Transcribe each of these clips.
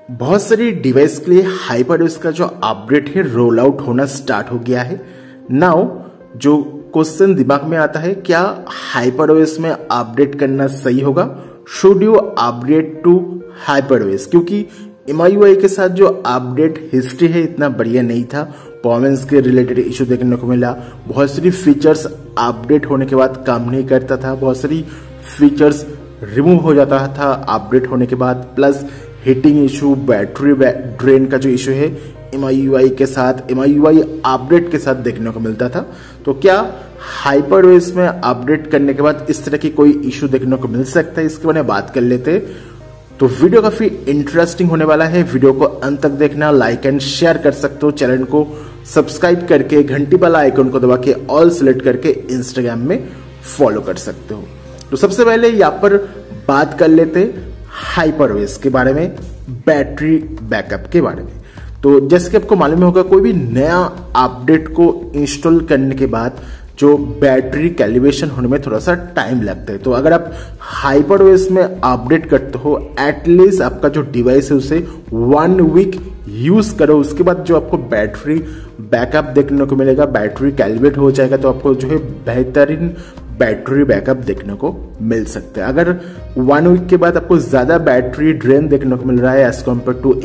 बहुत सारी डिवाइस के लिए HyperOS का जो अपडेट है रोल आउट होना स्टार्ट हो गया है। नाउ जो क्वेश्चन दिमाग में आता है, क्या HyperOS में अपडेट करना सही होगा? Should you update to HyperOS? क्योंकि MIUI के साथ जो अपडेट हिस्ट्री है इतना बढ़िया नहीं था। परफॉर्मेंस के रिलेटेड इशू देखने को मिला, बहुत सारी फीचर्स अपडेट होने के बाद काम नहीं करता था, बहुत सारी फीचर्स रिमूव हो जाता था अपडेट होने के बाद, plus heating issue, battery drain का जो इशू है MIUI के साथ, MIUI अपडेट के साथ देखने को मिलता था। तो क्या HyperOS में अपडेट करने के बाद इस तरह की कोई इशू देखने को मिल सकता है? इसके बारे में बात कर लेते हैं। तो वीडियो काफी इंटरेस्टिंग होने वाला है, वीडियो को अंत तक देखना, लाइक एंड शेयर कर सकते हो, चैनल को सब्सक्राइब करके घंटी वाला आइकन को दबा के ऑल सिलेक्ट करके इंस्टाग्राम में फॉलो कर सकते हो। तो सबसे पहले यहाँ पर बात कर लेते HyperOS के बारे में, बैटरी बैकअप के बारे में। तो जैसे कि आपको मालूम होगा, कोई भी नया अपडेट को इंस्टॉल करने के बाद जो बैटरी कैलिब्रेशन होने में थोड़ा सा टाइम लगता है। तो अगर आप HyperOS में अपडेट करते हो, एटलीस्ट आपका जो डिवाइस है उसे 1 वीक यूज करो, उसके बाद जो आपको बैटरी बैकअप देखने को मिलेगा, बैटरी कैलिब्रेट हो जाएगा, तो आपको जो है बेहतरीन बैटरी बैकअप देखने को मिल सकता है। अगर 1 वीक के बाद आपको ज्यादा बैटरी ड्रेन देखने को मिल रहा है एज कम्पेयर टू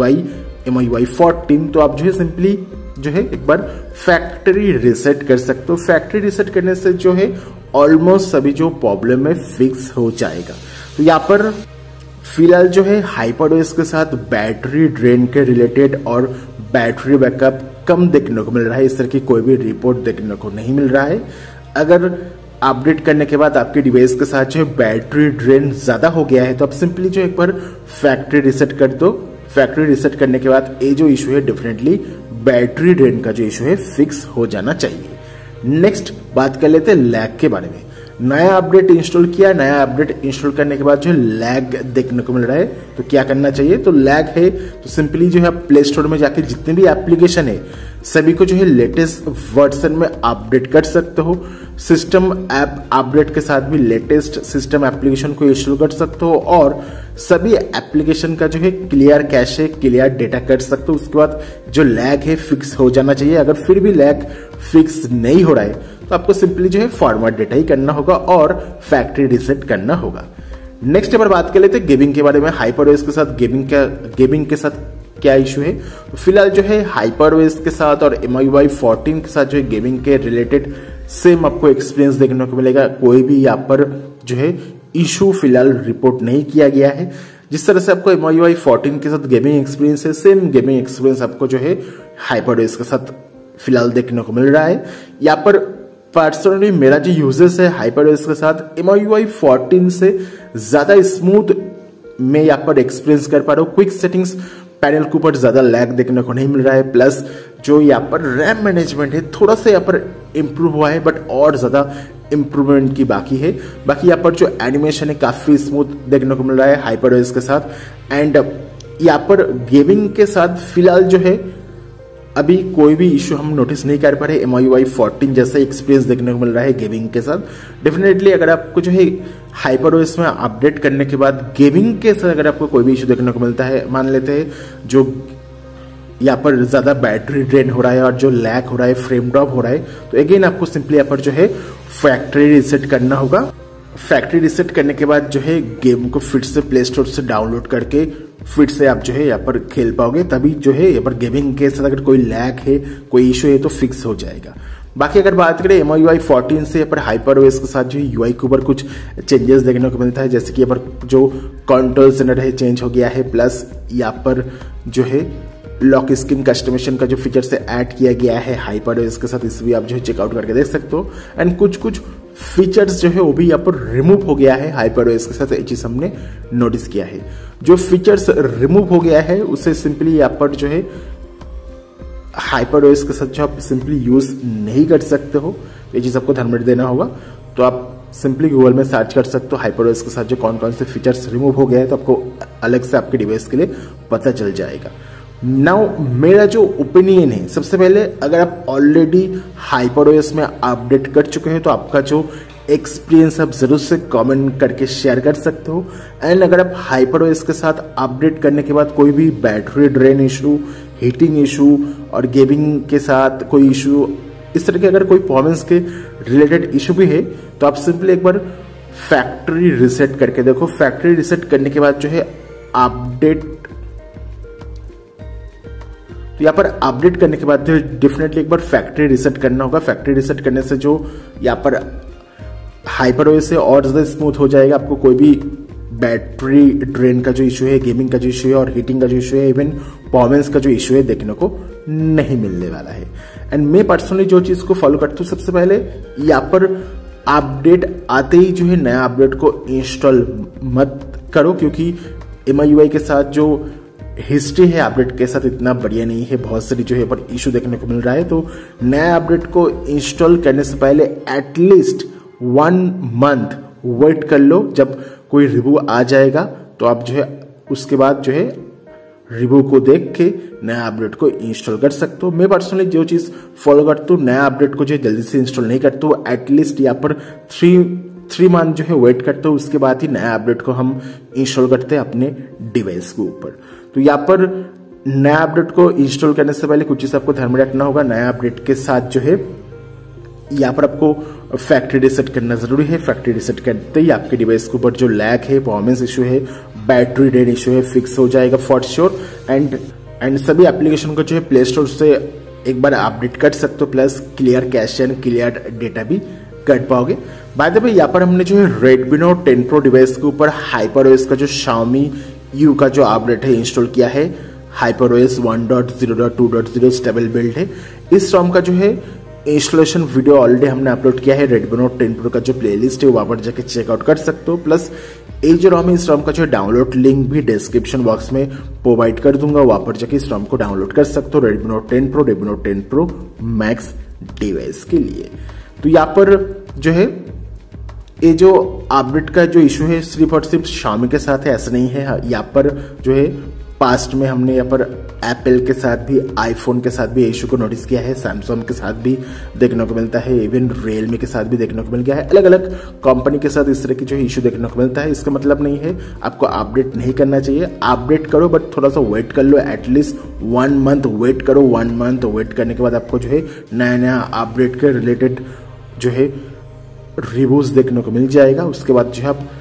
MIUI 14, तो आप जो है सिंपली जो है एक बार फैक्ट्री रिसेट कर सकते हो। फैक्ट्री रिसेट करने से जो है ऑलमोस्ट सभी जो प्रॉब्लम है फिक्स हो जाएगा। तो यहाँ पर फिलहाल जो है HyperOS के साथ बैटरी ड्रेन के रिलेटेड और बैटरी बैकअप कम देखने को मिल रहा है, इस तरह की कोई भी रिपोर्ट देखने को नहीं मिल रहा है। अगर अपडेट करने के बाद आपके डिवाइस के साथ जो बैटरी ड्रेन ज्यादा हो गया है, तो आप सिंपली जो एक बार फैक्ट्री रिसेट कर दो। फैक्ट्री रिसेट करने के बाद ये जो इशू है, डेफिनेटली बैटरी ड्रेन का जो इशू है फिक्स हो जाना चाहिए। नेक्स्ट बात कर लेते हैं लैग के बारे में। नया अपडेट इंस्टॉल किया, नया अपडेट इंस्टॉल करने के बाद जो लैग देखने को मिल रहा है, तो क्या करना चाहिए? तो लैग है तो सिंपली जो है प्ले स्टोर में जाके जितने भी एप्लीकेशन है सभी को जो है लेटेस्ट वर्जन में अपडेट कर सकते हो। सिस्टम ऐप अपडेट के साथ भी लेटेस्ट सिस्टम एप्लीकेशन को इंस्टॉल कर सकते हो और सभी एप्लीकेशन का जो है क्लियर कैश है, क्लियर डेटा कर सकते हो। उसके बाद जो लैग है फिक्स हो जाना चाहिए। अगर फिर भी लैग फिक्स नहीं हो रहा है तो आपको सिंपली जो है फॉर्मेट डेटा ही करना होगा और फैक्ट्री रिसेट करना होगा। नेक्स्ट पर बात कर लेते हैं गेमिंग के बारे में। HyperOS के साथ गेमिंग के साथ क्या इशू है? तो फिलहाल जो है HyperOS के साथ और MIUI 14 के साथ जो है गेमिंग के रिलेटेड सेम आपको एक्सपीरियंस देखने को मिलेगा। कोई भी यहाँ पर जो है इशू फिलहाल रिपोर्ट नहीं किया गया है। जिस तरह से आपको MIUI 14 के साथ गेमिंग एक्सपीरियंस है, सेम गेमिंग एक्सपीरियंस आपको जो है HyperOS के साथ फिलहाल देखने को मिल रहा है। यहाँ पर पर्सनली मेरा जो यूजेस है HyperOS के साथ MIUI 14 से ज्यादा स्मूथ मैं यहाँ पर एक्सपीरियंस कर पा रहा हूँ। क्विक सेटिंग्स पैनल के ऊपर ज्यादा लैग देखने को नहीं मिल रहा है, प्लस जो यहाँ पर रैम मैनेजमेंट है थोड़ा सा यहाँ पर इम्प्रूव हुआ है, बट और ज्यादा इम्प्रूवमेंट की बाकी है। बाकी यहाँ पर जो एनिमेशन है काफी स्मूथ देखने को मिल रहा है HyperOS के साथ। एंड यहाँ पर गेमिंग के साथ फिलहाल जो है अभी कोई भी इशू हम नोटिस नहीं कर पा रहे। MIUI 14 जैसा एक्सपीरियंस देखने को मिल रहा है गेमिंग के साथ। डेफिनेटली अगर आपको जो है HyperOS में अपडेट करने के बाद गेमिंग के साथ अगर आपको कोई भी इशू देखने को मिलता है, मान लेते हैं जो यहाँ पर ज्यादा बैटरी ड्रेन हो रहा है और जो लैग हो रहा है, फ्रेम ड्रॉप हो रहा है, तो अगेन आपको सिंपली यहाँ पर जो है फैक्ट्री रिसेट करना होगा। फैक्ट्री रिसेट करने के बाद जो है गेम को फिर से प्ले स्टोर से डाउनलोड करके फिर से आप जो है यहाँ पर खेल पाओगे, तभी जो है यहाँ पर गेमिंग के साथ अगर कोई लैग है, कोई इशू है तो फिक्स हो जाएगा। बाकी अगर बात करें MIUI 14 से यहाँ पर HyperOS के साथ जो UI के ऊपर कुछ चेंजेस देखने को मिलता है, जैसे कि यहाँ पर जो कंट्रोल सेंटर है चेंज हो गया है, प्लस यहाँ पर जो है लॉक स्क्रीन कस्टमाइजेशन का जो फीचर से ऐड किया गया है HyperOS के साथ, इसे भी आप जो है चेकआउट करके देख सकते हो। एंड कुछ फीचर्स जो है वो भी यहाँ पर रिमूव हो गया है HyperOS के साथ, ये चीज हमने नोटिस किया है। जो फीचर्स रिमूव हो गया है उसे सिंपली यहाँ पर जो है HyperOS के साथ जो आप सिंपली यूज नहीं कर सकते हो, ये चीज आपको ध्यान में देना होगा। तो आप सिंपली गूगल में सर्च कर सकते हो HyperOS के साथ जो कौन कौन से फीचर्स रिमूव हो गया है, तो आपको अलग से आपके डिवाइस के लिए पता चल जाएगा। नाउ मेरा जो ओपिनियन है, सबसे पहले अगर आप ऑलरेडी HyperOS में अपडेट कर चुके हैं तो आपका जो एक्सपीरियंस आप जरूर से कमेंट करके शेयर कर सकते हो। एंड अगर आप HyperOS के साथ अपडेट करने के बाद कोई भी battery drain issue, heating issue और गेमिंग के साथ कोई इशू, इस तरह के अगर कोई परफॉर्मेंस के रिलेटेड इशू भी है तो आप सिंपली एक बार फैक्ट्री रिसेट करके देखो। फैक्ट्री रिसेट करने के बाद जो है अपडेट, तो यहाँ पर अपडेट करने के बाद डेफिनेटली एक बार फैक्ट्री रिसेट करना होगा। फैक्ट्री रिसेट करने से जो यहाँ पर HyperOS से और ज्यादा स्मूथ हो जाएगा। आपको कोई भी बैटरी ड्रेन का जो इशू है, गेमिंग का जो इशू है और हीटिंग का जो इशू है, इवन परफॉर्मेंस का जो इशू है देखने को नहीं मिलने वाला है। एंड मैं पर्सनली जो चीज को फॉलो करता हूँ, सबसे पहले यहाँ पर अपडेट आते ही जो है नया अपडेट को इंस्टॉल मत करो, क्योंकि MIUI के साथ जो हिस्ट्री है अपडेट के साथ इतना बढ़िया नहीं है। बहुत सारी जो है पर इशू देखने को मिल रहा है। तो नया अपडेट को इंस्टॉल करने से पहले एटलीस्ट 1 मंथ वेट कर लो। जब कोई रिव्यू आ जाएगा तो आप जो है उसके बाद जो है रिव्यू को देख के नया अपडेट को इंस्टॉल कर सकते हो। मैं पर्सनली जो चीज फॉलो करता हूँ, नया अपडेट को जो जल्दी से इंस्टॉल नहीं करता हूँ। एटलीस्ट यहाँ पर 3 मंथ जो है वेट करते हो, उसके बाद ही नया अपडेट को हम इंस्टॉल करते हैं अपने डिवाइस के ऊपर। तो यहाँ पर नया अपडेट को इंस्टॉल करने से पहले कुछ चीज आपको ध्यान में रखना होगा। नया अपडेट के साथ जो है यहाँ पर आपको फैक्ट्री रिसेट करना जरूरी है। फैक्ट्री रिसेट करते ही आपके डिवाइस के ऊपर जो लैग है, परफॉर्मेंस इशू है, बैटरी ड्रेन इशू है, फिक्स हो जाएगा फॉर श्योर। एंड सभी एप्लीकेशन को जो है प्ले स्टोर से एक बार अपडेट कर सकते हो, plus clear cache and clear data भी कर पाओगे। बाय द वे यहाँ पर हमने जो है Redmi Note 10 Pro डिवाइस के ऊपर HyperOS का जो Xiaomi U का जो अपडेट है इंस्टॉल किया है। HyperOS 1.0.2.0 स्टेबल बिल्ड है। इस ROM का जो है इंस्टॉलेशन वीडियो ऑलरेडी हमने अपलोड किया है। Redmi Note 10 Pro का जो प्लेलिस्ट है वहां पर जाके चेकआउट कर सकते हो। प्लस ये जो ROM है, इस ROM का जो डाउनलोड लिंक भी डिस्क्रिप्शन बॉक्स में प्रोवाइड कर दूंगा, वहां पर जाके इस ROM को डाउनलोड कर सकते हो Redmi Note 10 Pro, Redmi Note 10 Pro Max device के लिए। तो यहाँ पर जो है ये जो अपडेट का जो इशू है सिर्फ और सिर्फ Xiaomi के साथ है, ऐसा नहीं है। यहाँ पर जो है पास्ट में हमने यहाँ पर एप्पल के साथ भी, आईफोन के साथ भी इशू को नोटिस किया है। सैमसंग के साथ भी देखने को मिलता है, इवन रियलमी के साथ भी देखने को मिल गया है। अलग अलग कंपनी के साथ इस तरह की जो है इशू देखने को मिलता है। इसका मतलब नहीं है आपको अपडेट नहीं करना चाहिए, अपडेट करो, बट थोड़ा सा वेट कर लो। एटलीस्ट 1 मंथ वेट करो। 1 मंथ वेट करने के बाद आपको जो है नया नया अपडेट के रिलेटेड जो है रिव्यूज देखने को मिल जाएगा। उसके बाद जो है आप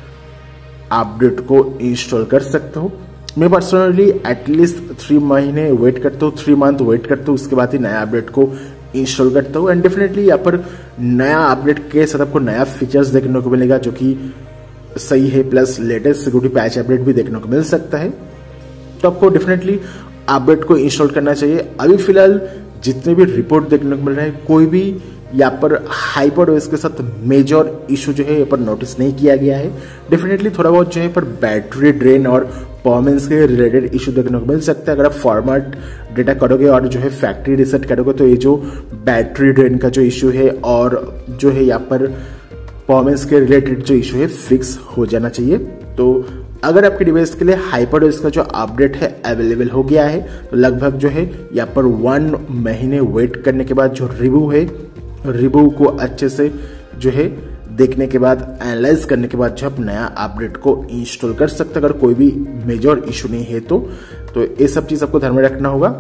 अपडेट को इंस्टॉल कर सकते हो। मैं पर्सनली एटलीस्ट 3 महीने वेट करता हूँ, 3 मंथ वेट करता हूँ, उसके बाद ही नया अपडेट को इंस्टॉल करता हूँ। एंड डेफिनेटली यहाँ पर नया अपडेट के साथ आपको नया फीचर्स देखने को मिलेगा जो कि सही है, plus latest security patch update भी देखने को मिल सकता है। तो आपको डेफिनेटली अपडेट को इंस्टॉल करना चाहिए। अभी फिलहाल जितने भी रिपोर्ट देखने को मिल रहे हैं, कोई भी यहाँ पर HyperOS के साथ मेजर इशू जो है यहाँ पर नोटिस नहीं किया गया है। डेफिनेटली थोड़ा बहुत जो है पर बैटरी ड्रेन और परफॉर्मेंस के रिलेटेड इशू देखने को मिल सकता है। अगर आप फॉर्मेट डेटा करोगे और जो है फैक्ट्री रिसेट करोगे तो ये जो बैटरी ड्रेन का जो इशू है और जो है यहाँ पर परफॉर्मेंस के रिलेटेड जो इशू है फिक्स हो जाना चाहिए। तो अगर आपके डिवाइस के लिए HyperOS का जो अपडेट है अवेलेबल हो गया है तो लगभग जो है यहाँ पर 1 महीने वेट करने के बाद जो रिव्यू है, रिव्यू को अच्छे से जो है देखने के बाद, एनालाइज करने के बाद जो आप नया अपडेट को इंस्टॉल कर सकते हैं। अगर कोई भी मेजर इशू नहीं है तो ये सब चीज आपको ध्यान में रखना होगा।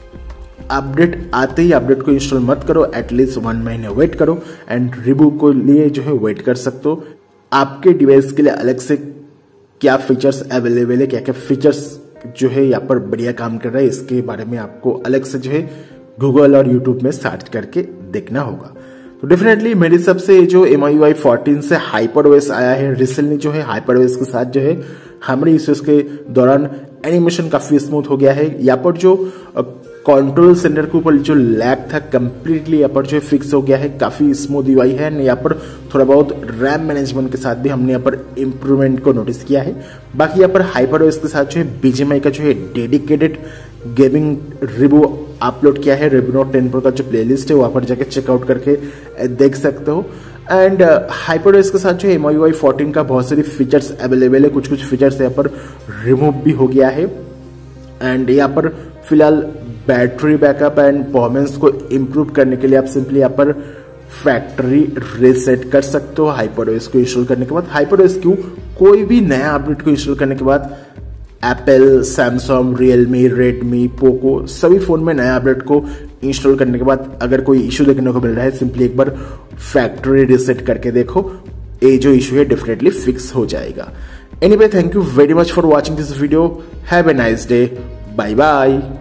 अपडेट आते ही अपडेट को इंस्टॉल मत करो, एटलीस्ट 1 महीने वेट करो एंड रिव्यू को लिए जो है वेट कर सकते हो। आपके डिवाइस के लिए अलग से क्या फीचर्स अवेलेबल है, क्या क्या फीचर्स जो है यहाँ पर बढ़िया काम कर रहा है, इसके बारे में आपको अलग से जो है गूगल और यूट्यूब में सर्च करके देखना होगा। तो डेफिनेटली मेरे हिसाब से जो MIUI 14 से HyperOS आया है रिसेंटली, जो है HyperOS के साथ जो है हमारे यूसेज के दौरान एनिमेशन काफी स्मूथ हो गया है। यहाँ पर जो कंट्रोल सेंटर के ऊपर जो लैग था कंप्लीटली यहाँ पर जो है फिक्स हो गया है, काफी स्मूथ UI है। यहाँ पर थोड़ा बहुत रैम मैनेजमेंट के साथ भी हमने यहाँ पर इम्प्रूवमेंट को नोटिस किया है। बाकी यहाँ पर HyperOS के साथ जो है BGMI का जो है डेडिकेटेड गेमिंग रिव्यू अपलोड किया है। Redmi Note 10 Pro का जो प्लेलिस्ट है वहां पर जाके चेकआउट करके देख सकते हो। एंड HyperOS के साथ जो है MIUI 14 का बहुत सारी फीचर्स अवेलेबल है, कुछ कुछ फीचर्स यहाँ पर रिमूव भी हो गया है। एंड यहाँ पर फिलहाल बैटरी बैकअप एंड परफॉर्मेंस को इम्प्रूव करने के लिए आप सिंपली यहाँ पर फैक्ट्री रीसेट कर सकते हो HyperOS को इंस्टॉल करने के बाद। HyperOS क्यों, कोई भी नया अपडेट को इंस्टॉल करने के बाद Apple, Samsung, Realme, Redmi, Poco सभी फोन में नया अपडेट को इंस्टॉल करने के बाद अगर कोई इशू देखने को मिल रहा है, सिंपली एक बार फैक्ट्री रीसेट करके देखो, ये जो इशू है डेफिनेटली फिक्स हो जाएगा। Anyway, thank you very much for watching this video. Have a nice day. Bye bye.